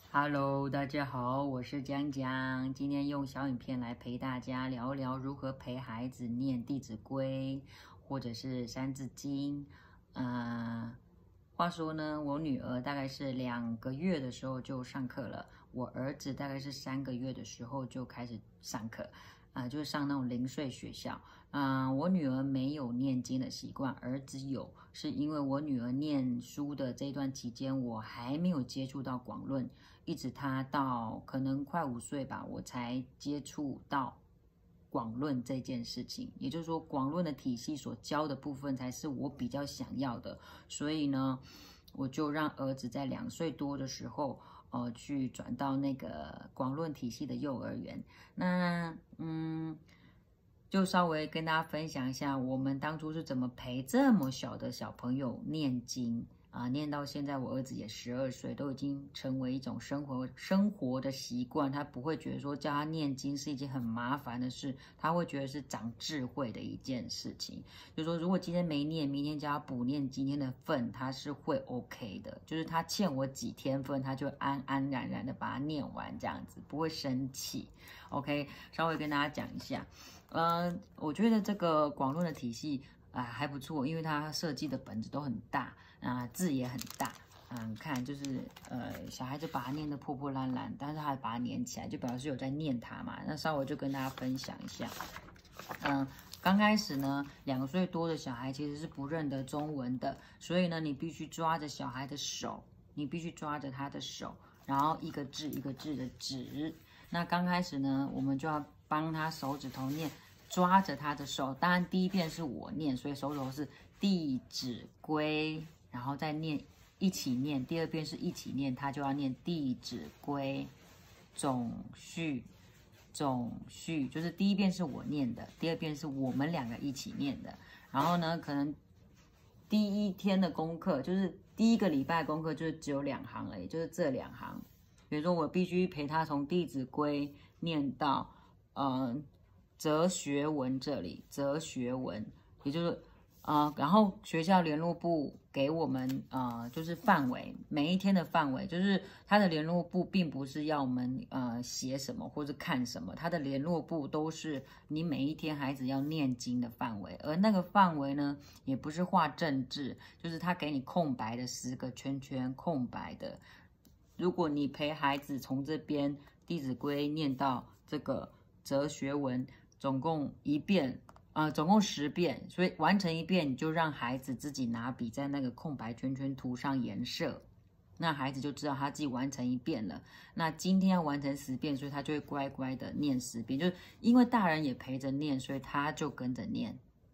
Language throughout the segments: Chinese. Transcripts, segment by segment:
Hello，大家好，我是江江。今天用小影片来陪大家聊聊如何陪孩子念《弟子规》或者是《三字经》。话说呢，我女儿大概是2个月的时候就上课了，我儿子大概是3个月的时候就开始上课，就是上那种零碎学校。我女儿没有念经的习惯，儿子有，是因为我女儿念书的这段期间，我还没有接触到广论，一直她到可能快5岁吧，我才接触到广论这件事情。也就是说，广论的体系所教的部分才是我比较想要的，所以呢，我就让儿子在2岁多的时候，去转到那个广论体系的幼儿园。那就稍微跟大家分享一下，我们当初是怎么陪这么小的小朋友念经念到现在，我儿子也12岁，都已经成为一种生活的习惯。他不会觉得说教他念经是一件很麻烦的事，他会觉得是长智慧的一件事情。就是说，如果今天没念，明天叫他补念今天的份，他是会 OK 的。就是他欠我几天份，他就安安然然的把它念完，这样子不会生气。OK， 稍微跟大家讲一下。我觉得这个广论的体系还不错，因为它设计的本子都很大字也很大。看就是小孩子把它念得破破烂烂，但是他把它粘起来，就表示有在念它嘛。那稍微就跟大家分享一下。刚开始呢，2岁多的小孩其实是不认得中文的，所以呢，你必须抓着小孩的手，你必须抓着他的手，然后一个字一个字的指。那刚开始呢，我们就要帮他手指头念，抓着他的手。当然第一遍是我念，所以手指头是弟子规，然后再念一起念。第2遍是一起念，他就要念弟子规，总序，就是第1遍是我念的，第2遍是我们2个一起念的。然后呢，可能第1天的功课，就是第1个礼拜的功课，就是只有2行而已，就是这2行。比如说，我必须陪他从《弟子规》念到哲学文这里，哲学文，也就是然后学校联络部给我们就是范围，每一天的范围，就是他的联络部并不是要我们写什么或者看什么，他的联络部都是你每一天孩子要念经的范围，而那个范围呢，也不是画正字，就是他给你空白的10个圈圈，空白的。如果你陪孩子从这边《弟子规》念到这个哲学文，总共1遍，总共10遍，所以完成1遍，你就让孩子自己拿笔在那个空白圈圈涂上颜色，那孩子就知道他自己完成1遍了。那今天要完成10遍，所以他就会乖乖的念10遍，就是因为大人也陪着念，所以他就跟着念，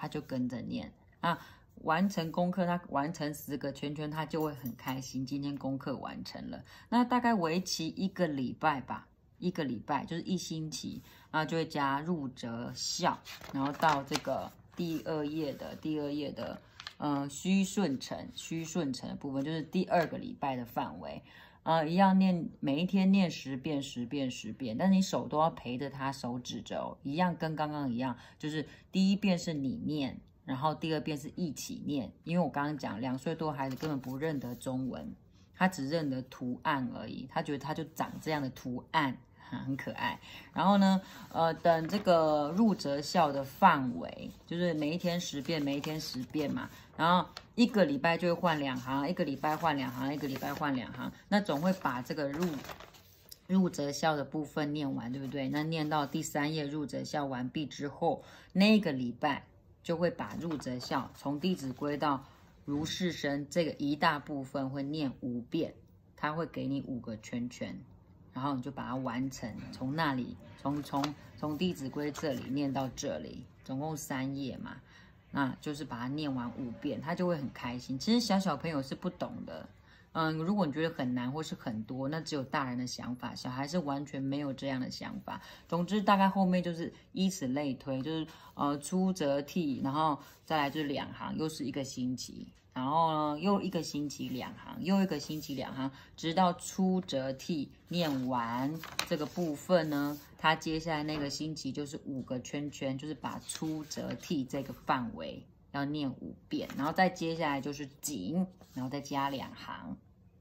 完成功课，他完成10个圈圈，他就会很开心，今天功课完成了。那大概为期1个礼拜吧，1个礼拜就是1星期，然后就会加入则孝，然后到这个第2页的虚顺承的部分，就是第2个礼拜的范围。一样念，每一天念10遍，10遍，10遍，但是你手都要陪着他，手指着一样，跟刚刚一样，就是第1遍是你念，然后第2遍是一起念。因为我刚刚讲2岁多孩子根本不认得中文，他只认得图案而已，他觉得他就长这样的图案，很可爱。然后呢，等这个入则孝的范围，就是每一天10遍，每一天10遍嘛。然后1个礼拜就会换2行，1个礼拜换2行，1个礼拜换2行，那总会把这个入则孝的部分念完，对不对？那念到第3页入则孝完毕之后，那个礼拜就会把入则孝从《弟子规》到如是生这个一大部分会念5遍，他会给你5个圈圈，然后你就把它完成。从那里，从《弟子规》这里念到这里，总共3页嘛，那就是把它念完5遍，他就会很开心。其实小朋友是不懂的。如果你觉得很难或是很多，那只有大人的想法，小孩是完全没有这样的想法。总之，大概后面就是以此类推，就是出则悌，然后再来就是2行，又是1个星期，然后呢又1个星期2行，又1个星期2行，直到出则悌念完这个部分呢，他接下来那个星期就是5个圈圈，就是把出则悌这个范围要念5遍，然后再接下来就是谨，然后再加2行。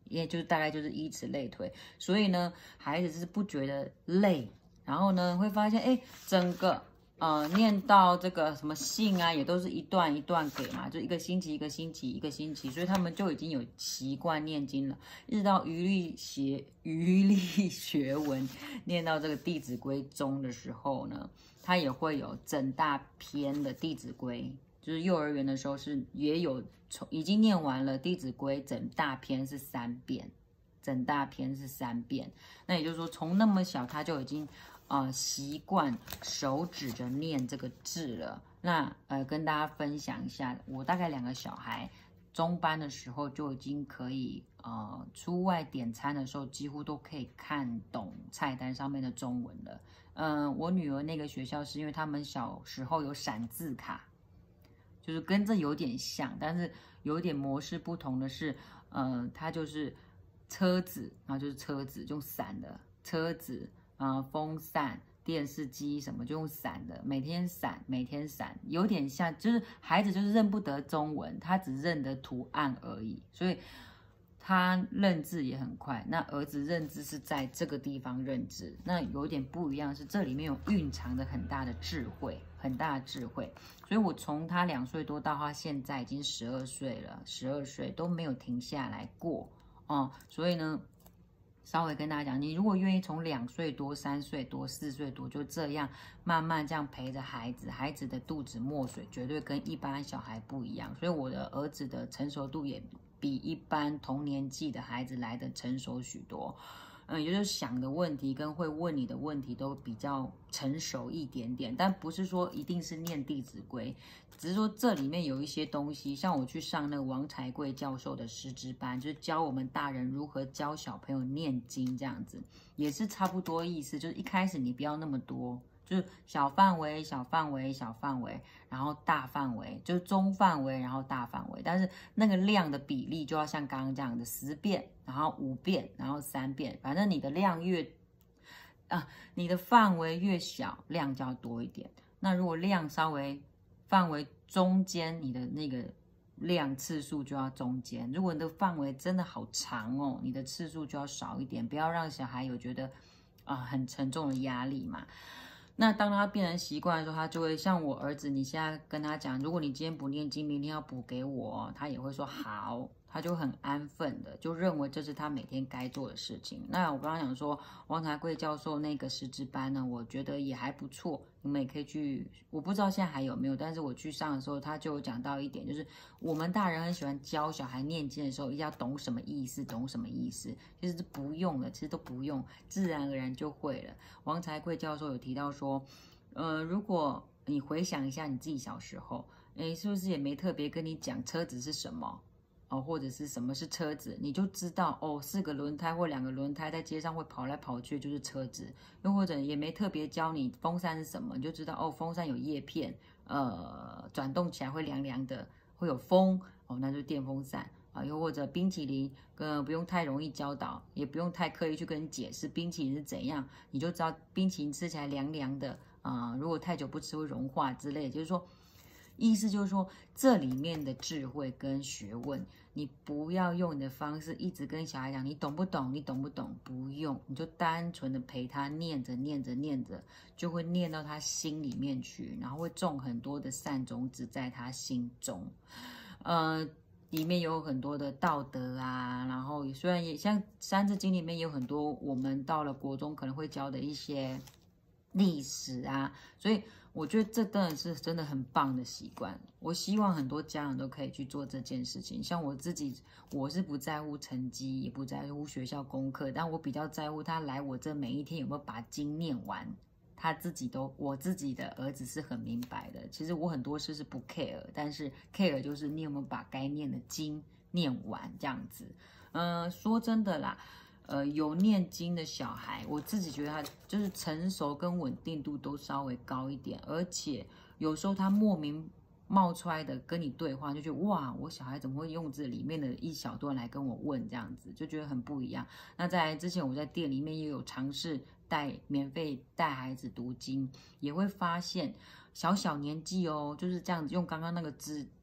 也就是大概就是以此类推。所以呢，孩子是不觉得累，然后呢会发现，哎，整个念到这个什么信啊，也都是一段一段给嘛，就一个星期一个星期一个星期，所以他们就已经有习惯念经了。一直到余力学文念到这个《弟子规》中的时候呢，他也会有整大篇的《弟子规》，就是幼儿园的时候也有已经念完了《弟子规》整大篇是3遍，整大篇是3遍。那也就是说，从那么小他就已经习惯手指着念这个字了。那跟大家分享一下，我大概2个小孩中班的时候就已经可以出外点餐的时候几乎都可以看懂菜单上面的中文了。我女儿那个学校是因为他们小时候有闪字卡，就是跟这有点像，但是有点模式不同的是，它就是车子，然后就是车子用闪的车子。风扇、电视机什么就用闪的，每天闪，有点像，就是孩子就是认不得中文，他只认得图案而已，所以他认字也很快。那儿子认字是在这个地方认字，那有点不一样，是这里面有蕴藏的很大的智慧，很大的智慧。所以我从他2岁多到他现在已经12岁了，12岁都没有停下来过所以呢。稍微跟大家讲，你如果愿意从2岁多、3岁多、4岁多就这样慢慢这样陪着孩子，孩子的肚子墨水绝对跟一般小孩不一样。所以我的儿子的成熟度也比一般同年纪的孩子来的成熟许多。也就是想的问题跟会问你的问题都比较成熟一点点，但不是说一定是念《弟子规》。只是说这里面有一些东西，像我去上那个王财贵教授的师资班，就是教我们大人如何教小朋友念经，这样子也是差不多意思。就是一开始你不要那么多，就是小范围、小范围、小范围，然后大范围，就是中范围，然后大范围。但是那个量的比例就要像刚刚这样的10遍，然后5遍，然后3遍，反正你的量你的范围越小，量就要多一点。那如果量稍微范围中间，你的那个量次数就要中间。如果你的范围真的好长哦，你的次数就要少一点，不要让小孩有觉得很沉重的压力嘛。那当他变成习惯的时候，他就会像我儿子，你现在跟他讲，如果你今天不念经，明天要补给我，他也会说好，他就很安分的，就认为这是他每天该做的事情。那我刚刚讲说，王财贵教授那个师资班呢，我觉得也还不错，你们也可以去，我不知道现在还有没有，但是我去上的时候，他就有讲到一点，就是我们大人很喜欢教小孩念经的时候，一定要懂什么意思，懂什么意思，其实是不用的，其实都不用，自然而然就会了。王财贵教授有提到说，如果你回想一下你自己小时候，是不是也没特别跟你讲车子是什么？或者是什么是车子，你就知道4个轮胎或2个轮胎在街上会跑来跑去就是车子。又或者也没特别教你风扇是什么，你就知道风扇有叶片，转动起来会凉凉的，会有风那就是电风扇又或者冰淇淋，不用太容易教导，也不用太刻意去跟你解释冰淇淋是怎样，你就知道冰淇淋吃起来凉凉的如果太久不吃会融化之类的，就是说。意思就是说，这里面的智慧跟学问，你不要用你的方式一直跟小孩讲，你懂不懂？你懂不懂？不用，你就单纯的陪他念着，就会念到他心里面去，然后会种很多的善种子在他心中。里面有很多的道德啊，然后虽然也像《三字经》里面也有很多我们到了国中可能会教的一些历史啊，所以。我觉得这当然是真的很棒的习惯，我希望很多家长都可以去做这件事情。像我自己，我是不在乎成绩，也不在乎学校功课，但我比较在乎他来我这每一天有没有把经念完。我自己的儿子是很明白的。其实我很多事是不 care， 但是 care 就是你有没有把该念的经念完这样子。说真的啦。有念经的小孩，我自己觉得他就是成熟跟稳定度都稍微高一点，而且有时候他莫名冒出来的跟你对话，就觉得哇，我小孩怎么会用这里面的一小段来跟我问这样子，就觉得很不一样。那在之前我在店里面也有尝试免费带孩子读经，也会发现小年纪就是这样子用刚刚那个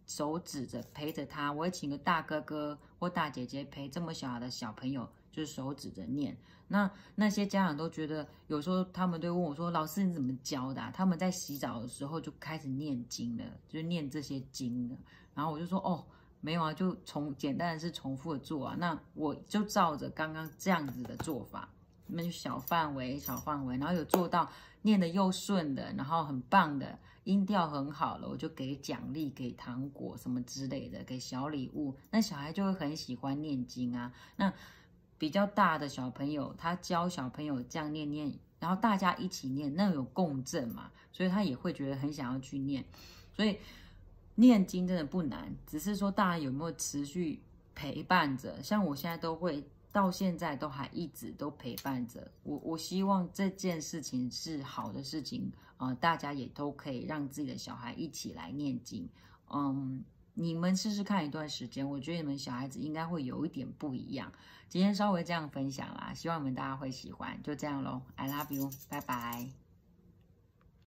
手指着陪着他，我会请个大哥哥或大姐姐陪这么小的小朋友，就是手指着念。那些家长都觉得，有时候他们都问我说：“老师你怎么教的啊？”他们在洗澡的时候就开始念经了，就是念这些经了。然后我就说：“哦，没有啊，就简单的是重复的做啊。”那我就照着刚刚这样子的做法，那就小范围，然后有做到念的又顺的，然后很棒的。音调很好了，我就给奖励，给糖果什么之类的，给小礼物，那小孩就会很喜欢念经啊。那比较大的小朋友，他教小朋友这样念，然后大家一起念，那有共振嘛，所以他也会觉得很想要去念。所以念经真的不难，只是说大家有没有持续陪伴着，像我现在都会。到现在都还一直都陪伴着我希望这件事情是好的事情，大家也都可以让自己的小孩一起来念经，你们试试看一段时间，我觉得你们小孩子应该会有一点不一样。今天稍微这样分享啦，希望你们大家会喜欢，就这样咯 I love you， 拜拜。